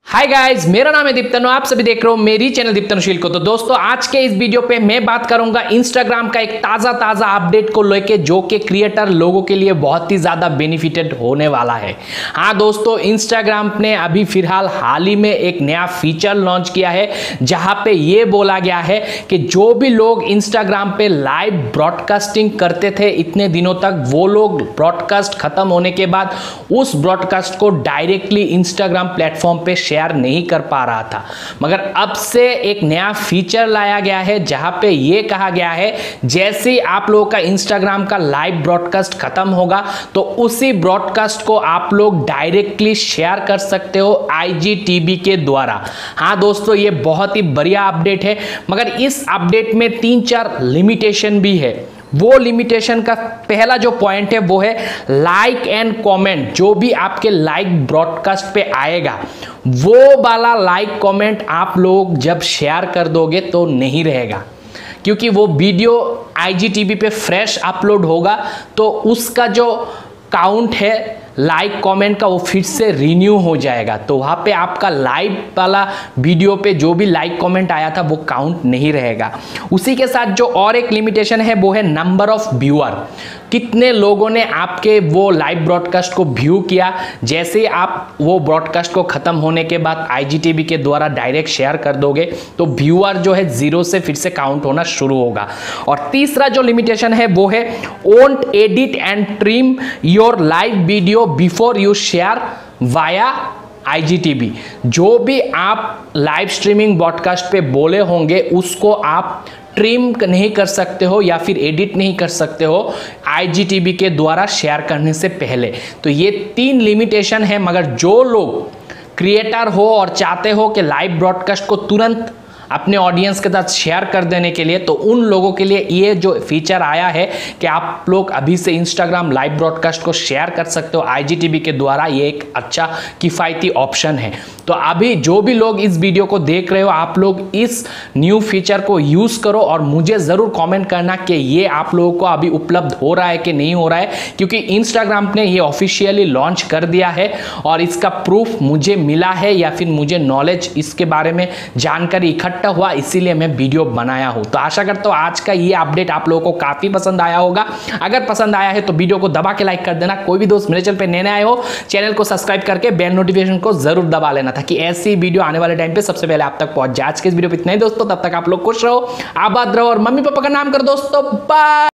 Hi guys, मेरा नाम है दीप्तन, आप सभी देख रहे हो मेरी चैनल दीप्तनशील को। तो दोस्तों, आज के इस वीडियो पे मैं बात करूंगा इंस्टाग्राम का एक ताजा अपडेट को लेके, जो कि क्रिएटर लोगों के लिए बहुत ही ज्यादा बेनिफिटेड होने वाला है। हाँ दोस्तों, इंस्टाग्राम ने अभी फिलहाल हाल ही में एक नया फीचर लॉन्च किया है, जहां पे ये बोला गया है कि जो भी लोग इंस्टाग्राम पे लाइव ब्रॉडकास्टिंग करते थे इतने दिनों तक, वो लोग ब्रॉडकास्ट खत्म होने के बाद उस ब्रॉडकास्ट को डायरेक्टली इंस्टाग्राम प्लेटफॉर्म पे शेयर नहीं कर पा रहा था। मगर अब से एक नया फीचर लाया गया है, जहां पे यह कहा गया है जैसे ही आप लोगों का इंस्टाग्राम का लाइव ब्रॉडकास्ट खत्म होगा तो उसी ब्रॉडकास्ट को आप लोग डायरेक्टली शेयर कर सकते हो आईजीटीवी के द्वारा। हां दोस्तों, ये बहुत ही बढ़िया अपडेट है, मगर इस अपडेट में 3-4 लिमिटेशन भी है। वो लिमिटेशन का पहला जो पॉइंट है वो है लाइक एंड कमेंट। जो भी आपके लाइव ब्रॉडकास्ट पे आएगा, वो वाला लाइक कमेंट आप लोग जब शेयर कर दोगे तो नहीं रहेगा, क्योंकि वो वीडियो आईजीटीवी पे फ्रेश अपलोड होगा तो उसका जो काउंट है लाइक कमेंट का वो फिर से रिन्यू हो जाएगा। तो वहाँ पे आपका लाइव वाला वीडियो पे जो भी लाइक कमेंट आया था वो काउंट नहीं रहेगा। उसी के साथ जो और एक लिमिटेशन है वो है नंबर ऑफ व्यूअर। कितने लोगों ने आपके वो लाइव ब्रॉडकास्ट को व्यू किया। जैसे आप वो ब्रॉडकास्ट को खत्म होने के बाद आईजीटीवी के द्वारा डायरेक्ट शेयर कर दोगे तो व्यूअर जो है 0 से फिर से काउंट होना शुरू होगा। और तीसरा जो लिमिटेशन है वो है won't edit and trim your live video before you share via IGTV. जो भी आप लाइव स्ट्रीमिंग ब्रॉडकास्ट पे बोले होंगे उसको आप ट्रिम नहीं कर सकते हो या फिर एडिट नहीं कर सकते हो आईजीटीवी के द्वारा शेयर करने से पहले। तो ये 3 लिमिटेशन है, मगर जो लोग क्रिएटर हो और चाहते हो कि लाइव ब्रॉडकास्ट को तुरंत अपने ऑडियंस के साथ शेयर कर देने के लिए, तो उन लोगों के लिए ये जो फीचर आया है कि आप लोग अभी से इंस्टाग्राम लाइव ब्रॉडकास्ट को शेयर कर सकते हो आईजीटीवी के द्वारा, ये एक अच्छा किफ़ायती ऑप्शन है। तो अभी जो भी लोग इस वीडियो को देख रहे हो, आप लोग इस न्यू फीचर को यूज़ करो और मुझे ज़रूर कमेंट करना कि ये आप लोगों को अभी उपलब्ध हो रहा है कि नहीं हो रहा है, क्योंकि इंस्टाग्राम ने ये ऑफिशियली लॉन्च कर दिया है और इसका प्रूफ मुझे मिला है या फिर मुझे नॉलेज इसके बारे में जानकारी इकट्ठा हुआ, इसीलिए मैं वीडियो बनाया हूं। तो आशा करता हूं आज का ये अपडेट आप लोगों को काफी पसंद आया होगा। अगर पसंद आया है तो वीडियो को दबा के लाइक कर देना। कोई भी दोस्त मेरे चैनल पे नए आए हो, चैनल को सब्सक्राइब करके बेल नोटिफिकेशन को जरूर दबा लेना, ताकि ऐसी वीडियो आने वाले टाइम पे सबसे पहले आप तक पहुंच जाए। आज के इस वीडियो पे इतना ही दोस्तों, तब तक आप लोग खुश रहो, आबाद रहो और मम्मी पापा का नाम कर दोस्तों। बाय।